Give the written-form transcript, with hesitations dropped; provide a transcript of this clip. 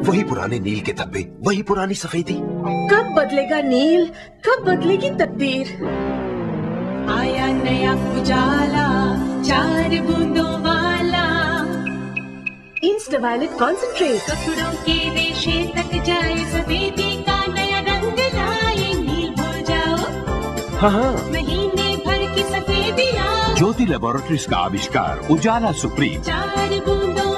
वही पुराने नील के धब्बे, वही पुरानी सफेदी। कब बदलेगा नील, कब बदलेगी तकदीर। आया नया उजाला, 4 बूंदों वाला। इंस्टा वायलेट कॉन्सेंट्रेट, कपड़ों के रेशे तक जाए, सफेदी का नया रंग लाए। नील भूल जाओ, हाँ, महीने भर की सफेदी। ज्योति लैबोरेटरीज का आविष्कार उजाला सुप्रीम। 4 बूंदों